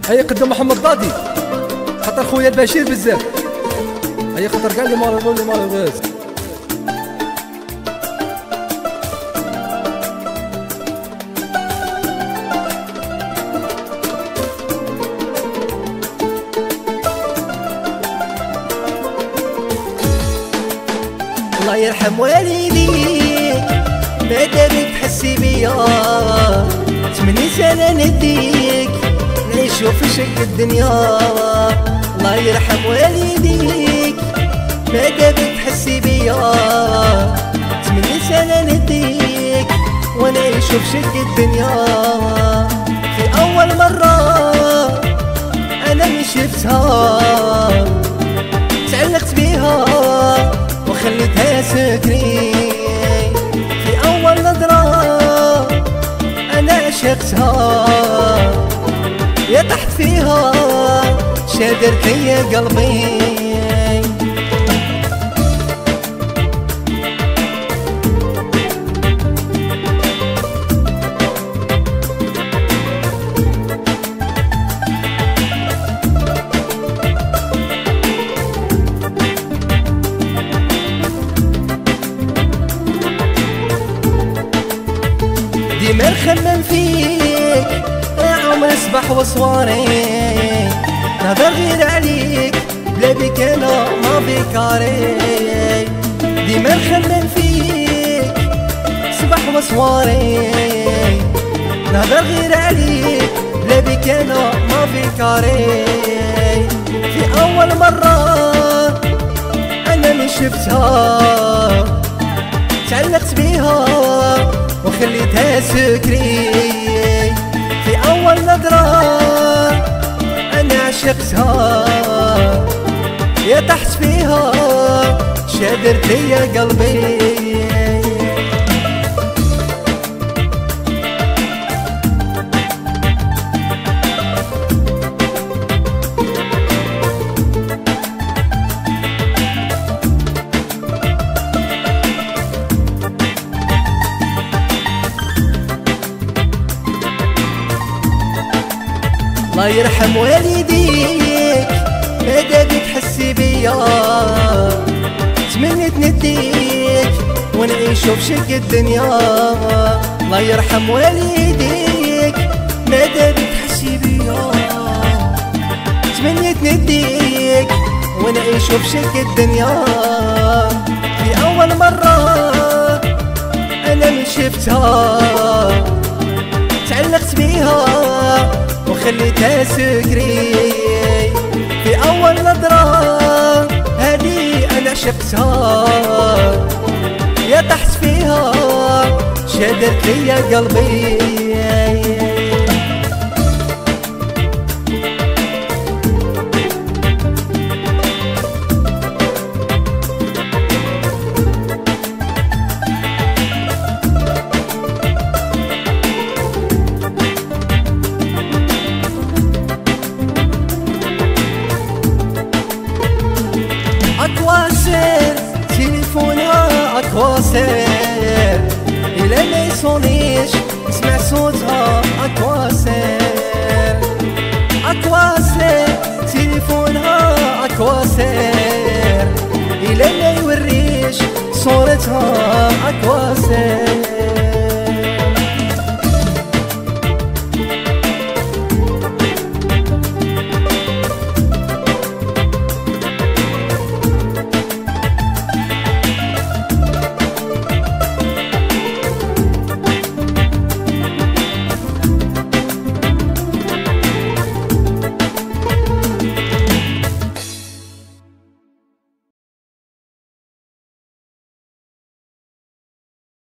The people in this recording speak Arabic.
هيا قدام محمد ضادي خاطر خويا البشير بزاف. هيا خاطر كاع اللي مالغو اللي مالغوز. الله يرحم والديك بعدا بك تحسي بيا 8 سنة نديك نعيشو في شق الدنيا. الله يرحم والديك بعدا بك تحسي بيا 8 سنة نديك ونعيشو في شق الدنيا. في أول مرة أنا من شفتها تعلقت بيها وخليتها سكري. في أول نظرة أنا عشقتها يا طحت فيها شادرت لي قلبي. ديما نخمم فيك يا عمر صباح وصواري نهضر غير عليك بلا بيك انا ما بكاري. ديما نخمم فيك صباح وصواري نهضر غير عليك بلا بيك انا ما بكاري. في اول مرة انا من شفتها تعلقت بيها وخليتها سكري. في أول نظرة أنا عشقتها يا طحت فيها شادرت لي قلبي. الله يرحم والديك بعدا بك تحسي بيا تمنيت نديك ونعيشو في شق الدنيا. الله يرحم والديك بعدا بك تحسي بيا تمنيت نديك ونعيشو في شق الدنيا. في أول مرة أنا من شفتها تعلقت بيها وخليتها سكري. في أول نظرة هذه أنا عشقتها يا طحت فيها شادرت لي قلبي. أكواسير تليفونها أكواسير إلا ما يصونيش نسمع صوتها. أكواسير أكواسير تليفونها أكواسير إلا ما يوريش صورتها. أكواسير